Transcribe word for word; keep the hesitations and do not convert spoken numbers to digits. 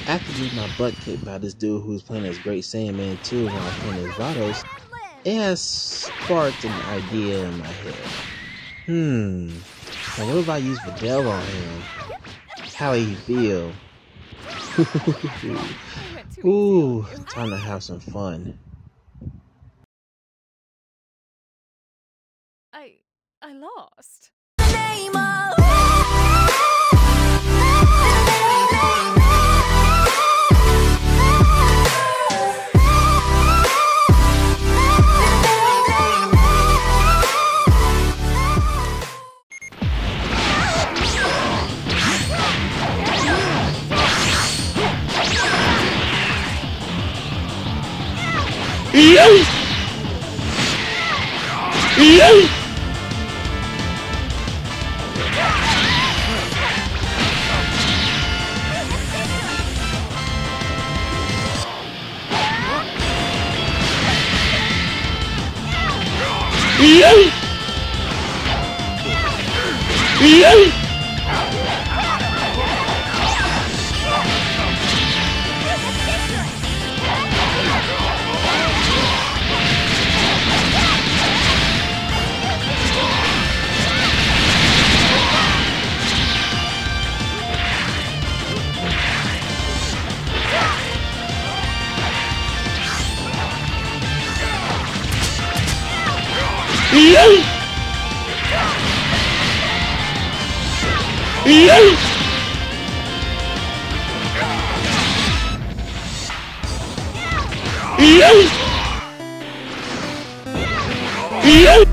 After getting my butt kicked by this dude who's playing as Great Saiyaman two while I was playing as Vados, it has sparked an idea in my head. Hmm, now what if I use Videl on him? How he feel? Ooh, time to have some fun. I... I lost. Yay! Yay! Yay! Yay! Yay! Yay! Yay! Yay!